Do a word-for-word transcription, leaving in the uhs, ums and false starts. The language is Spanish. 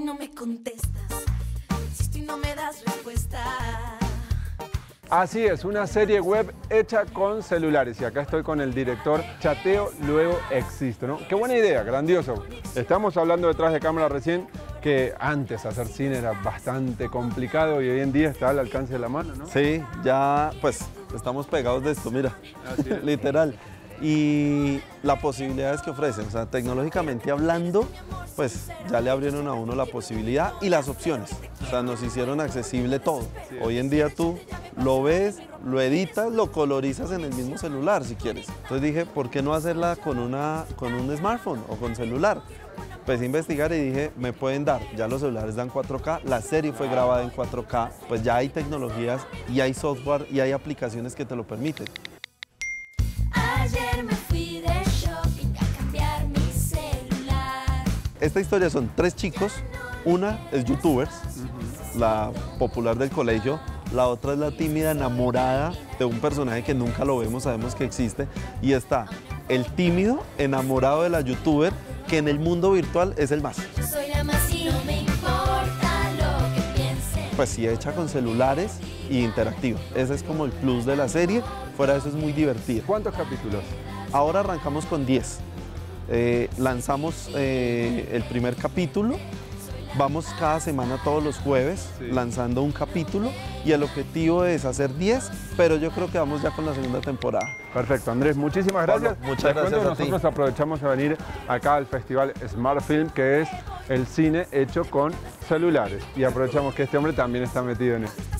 no me contestas, insisto y no me das respuesta. Así es, una serie web hecha con celulares. Y acá estoy con el director. Chateo, luego existo, ¿no? Qué buena idea, grandioso. Estamos hablando detrás de cámara recién que antes hacer cine era bastante complicado y hoy en día está al alcance de la mano, ¿no? Sí, ya pues estamos pegados de esto, mira, literal. Y la posibilidad es que ofrecen, o sea, tecnológicamente hablando, pues ya le abrieron a uno la posibilidad y las opciones. O sea, nos hicieron accesible todo. Sí. Hoy en día tú lo ves, lo editas, lo colorizas en el mismo celular si quieres. Entonces dije, ¿por qué no hacerla con, una, con un smartphone o con celular? Empecé a investigar y dije, me pueden dar, ya los celulares dan cuatro K, la serie fue grabada en cuatro K, pues ya hay tecnologías y hay software y hay aplicaciones que te lo permiten. Ayer me fui de shopping a cambiar mi celular. Esta historia son tres chicos, una es youtubers, uh-huh. la popular del colegio, la otra es la tímida enamorada de un personaje que nunca lo vemos, sabemos que existe, y está el tímido enamorado de la youtuber que en el mundo virtual es el más. Yo soy la más y no me importa lo que piensen. Pues sí, hecha con celulares y interactiva. Ese es como el plus de la serie, fuera de eso es muy divertida. ¿Cuántos capítulos? Ahora arrancamos con diez. Eh, lanzamos eh, el primer capítulo, vamos cada semana todos los jueves sí. lanzando un capítulo y el objetivo es hacer diez, pero yo creo que vamos ya con la segunda temporada. Perfecto, Andrés, muchísimas gracias. Pablo, muchas gracias a ti. Nosotros aprovechamos a venir acá al festival Smart Film, que es el cine hecho con celulares, y aprovechamos que este hombre también está metido en esto.